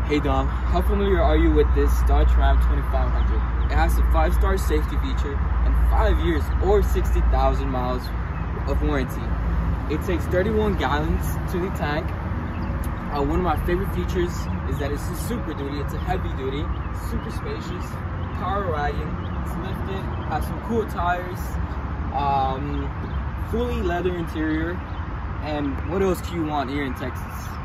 Hey Dom, how familiar are you with this Dodge Ram 2500? It has a 5-star safety feature and 5 years or 60,000 miles of warranty. It takes 31 gallons to the tank. One of my favorite features is that it's a Super Duty. It's a heavy duty, super spacious, power wagon. It's lifted, has some cool tires, fully leather interior, and what else do you want here in Texas?